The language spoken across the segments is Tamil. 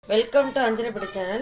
Welcome to Anjalipatti channel.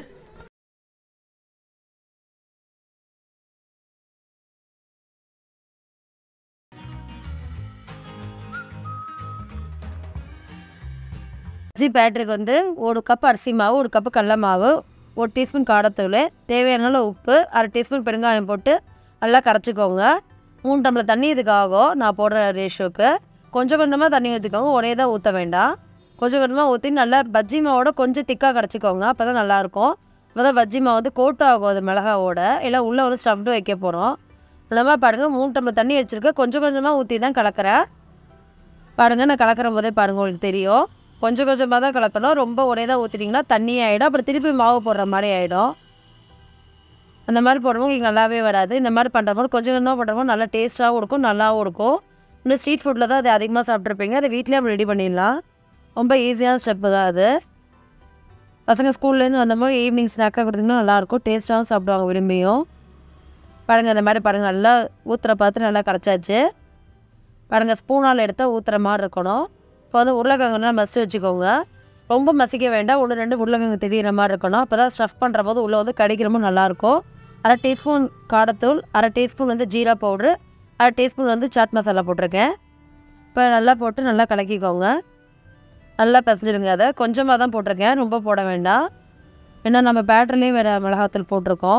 Bajji பேட்டருக்கு வந்து 1 கப் அரிசி மாவு, 1 கப்பு கடல மாவு, 1 டீஸ்பூன் காரத்தூள், தேவையான அளவு உப்பு, 1/2 டீஸ்பூன் பெருங்காயம் போட்டு நல்லா கரைச்சிக்கோங்க. 3 டம்ளர் தண்ணி இதுக்கு ஆகும். நான் போடுற ரேஷியோக்கு கொஞ்சம் கொஞ்சமாக தண்ணி ஊற்றிக்கோங்க. ஒரே தான் ஊற்ற வேண்டாம். கொஞ்சம் கொஞ்சமாக ஊற்றி நல்லா பஜ்ஜி மாவோட கொஞ்சம் திக்காக கரைச்சிக்கோங்க. அப்போ தான் நல்லாயிருக்கும். அப்போ தான் பஜ்ஜி மாவு வந்து கோட் ஆகும் அது மிளகாவோட. இல்லை உள்ளே வந்து ஸ்டஃப்டு வைக்க போகிறோம். இல்லாமல் பாருங்கள் 3 டம்ளர் தண்ணி வச்சுருக்கேன். கொஞ்சம் கொஞ்சமாக ஊற்றி தான் கலக்கிறேன். பாருங்கள், நான் கலக்கிற போதே பாருங்கள் உங்களுக்கு தெரியும். கொஞ்சம் கொஞ்சமாக தான் கலக்கணும். ரொம்ப ஒரே தான் ஊற்றிட்டிங்கன்னா தண்ணி ஆகிடும். அப்புறம் திருப்பி மாவு போடுற மாதிரி ஆகிடும். அந்த மாதிரி போடுறப்போ உங்களுக்கு நல்லாவே வராது. இந்த மாதிரி பண்ணுறப்போ கொஞ்சம் கொஞ்சமாக பண்ணுறப்போ நல்லா டேஸ்ட்டாகவும் இருக்கும், நல்லாவும் இருக்கும். இன்னும் ஸ்ட்ரீட் ஃபுட்டில் தான் அது அதிகமாக சாப்பிட்ருப்பீங்க. அதை வீட்டிலே நம்ம ரெடி பண்ணிடலாம். ரொம்ப ஈஸியான ஸ்டெப்பு தான் அது. பசங்க ஸ்கூல்லேருந்து வந்தபோது ஈவினிங் ஸ்நாக்காக கொடுத்திங்கன்னா நல்லாயிருக்கும். டேஸ்ட்டாகவும் சாப்பிடுவாங்க விரும்பியும். பாருங்கள், இந்த மாதிரி பாருங்கள், நல்லா ஊற்றுற பார்த்து நல்லா கரைச்சாச்சு. பாருங்கள், ஸ்பூனால் எடுத்தால் ஊற்றுற மாதிரி இருக்கணும். இப்போ வந்து உருளைக்கிழங்குனா மசிச்சு வச்சுக்கோங்க. ரொம்ப மசிக்க வேண்டாம். 1-2 உருளைக்கிழங்கு தெரிகிற மாதிரி இருக்கணும். அப்போ தான் ஸ்டஃப் பண்ணுற போது உள்ளே வந்து கடிக்கிறமோ நல்லாயிருக்கும். 1/2 டீஸ்பூன் காரத்தூள், 1/2 டீஸ்பூன் வந்து ஜீரா பவுட்ரு, 1/2 டீஸ்பூன் வந்து சாட் மசாலா போட்டிருக்கேன். இப்போ நல்லா போட்டு நல்லா கலக்கிக்கோங்க. நல்லா பிசைஞ்சிடுங்க. அதை கொஞ்சமாக தான் போட்டிருக்கேன், ரொம்ப போட வேண்டாம். ஏன்னா நம்ம பேட்டர்லேயும் வேறு மிளகாத்தூள் போட்டிருக்கோம்.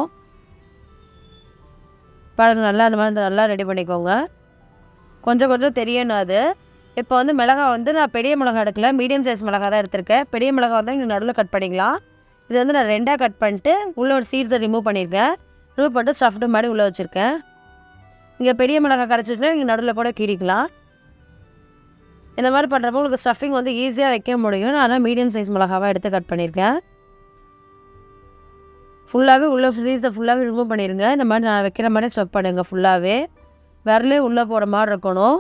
பாருங்கள், நல்லா அந்த மாதிரி நல்லா ரெடி பண்ணிக்கோங்க. கொஞ்சம் கொஞ்சம் தெரியணும் அது. இப்போ வந்து மிளகா வந்து நான் பெரிய மிளகா எடுக்கல, மீடியம் சைஸ் மிளகா தான் எடுத்திருக்கேன். பெரிய மிளகா வந்து இங்கே நடுவில் கட் பண்ணிக்கலாம். இது வந்து நான் 2ஆக கட் பண்ணிட்டு உள்ளே ஒரு சீட்ஸை ரிமூவ் பண்ணியிருக்கேன். ரிமூவ் பண்ணிட்டு ஸ்டஃப்டு மாதிரி உள்ளே வச்சுருக்கேன். இங்கே பெரிய மிளகா கிடச்சிச்சுன்னா இங்கே நடுவில் கூட கீறிக்கலாம். இந்த மாதிரி பண்ணுறப்போ உங்களுக்கு ஸ்டஃபிங் வந்து ஈஸியாக வைக்க முடியும். நான் ஆனால் மீடியம் சைஸ் மிளகாவாக எடுத்து கட் பண்ணியிருக்கேன். ஃபுல்லாகவே உள்ளே சீட்ஸை ஃபுல்லாகவே ரிமூவ் பண்ணிடுங்க. இந்த மாதிரி நான் வைக்கிற மாதிரி ஸ்டஃப் பண்ணுங்க. ஃபுல்லாகவே விரலே உள்ளே போகிற மாதிரி இருக்கணும்.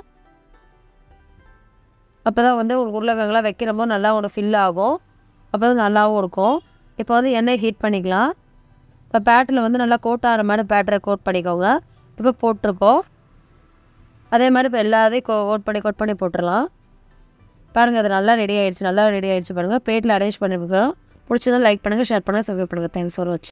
அப்போ தான் வந்து ஒரு உருளைக்கிழங்குலாம் வைக்கிறப்போ நல்லா ஒரு ஃபில் ஆகும். அப்போ தான் நல்லாவும் இருக்கும். இப்போ வந்து எண்ணெய் ஹீட் பண்ணிக்கலாம். இப்போ பேட்டரில் வந்து நல்லா கோட் ஆகிற மாதிரி பேட்டரை கோட் பண்ணிக்கோங்க. இப்போ போட்டிருக்கோம். அதே மாதிரி இப்போ எல்லாத்தையும் கோட் பண்ணி போட்டுடலாம். பாருங்கள், அது நல்லா ரெடி ஆகிடுச்சு. பாருங்கள். பிளேட்டில் அரேஞ்ச் பண்ணியிருக்கோம். பிடிச்சதான் லைக் பண்ணுங்கள், ஷேர் பண்ணுங்கள், சப்ஸ்கிரைப் பண்ணுங்கள். தேங்க்ஸ் ஃபார் வாட்சிங்.